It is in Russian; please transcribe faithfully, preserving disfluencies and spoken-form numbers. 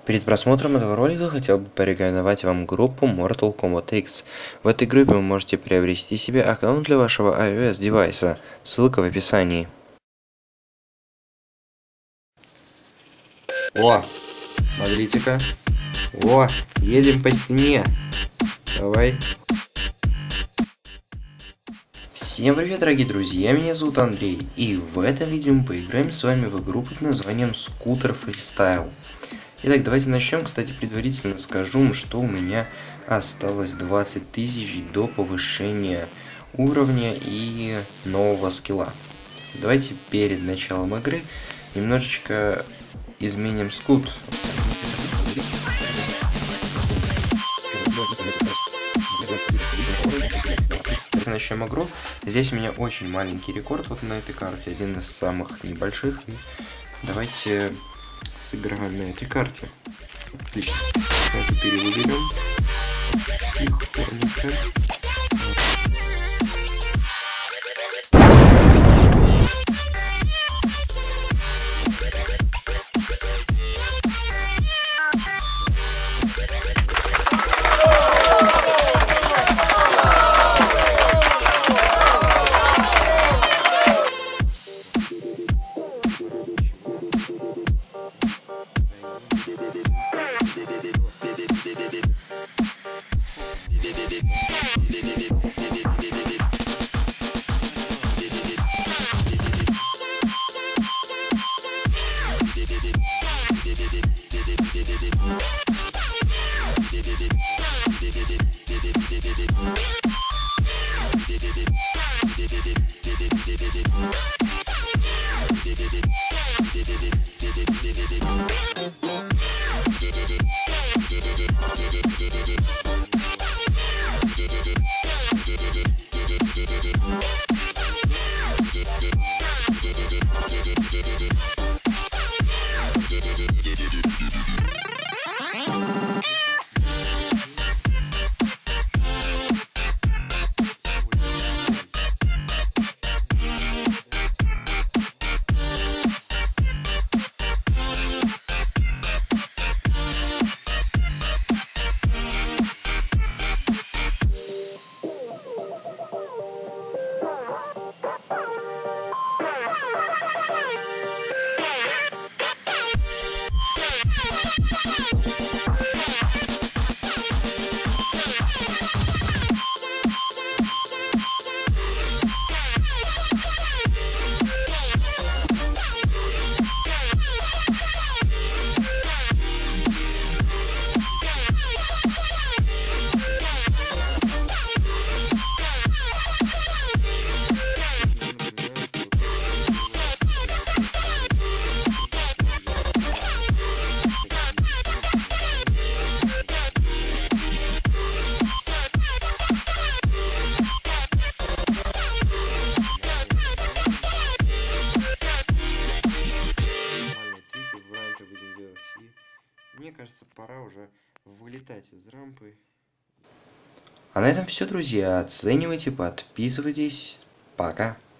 Перед просмотром этого ролика хотел бы порекомендовать вам группу Mortal Kombat X. В этой группе вы можете приобрести себе аккаунт для вашего iOS девайса. Ссылка в описании. О, смотрите-ка. О, едем по стене. Давай. Всем привет, дорогие друзья, меня зовут Андрей, и в этом видео мы поиграем с вами в игру под названием Scooter Freestyle. Итак, давайте начнем. Кстати, предварительно скажу, что у меня осталось двадцать тысяч до повышения уровня и нового скилла. Давайте перед началом игры немножечко изменим скут. Начнем игру. Здесь у меня очень маленький рекорд вот на этой карте, один из самых небольших. И давайте сыграем на этой карте. Отлично. Эту перевыберем. Тихонько. Мне кажется, пора уже вылетать из рампы. А на этом все, друзья. Оценивайте, подписывайтесь. Пока.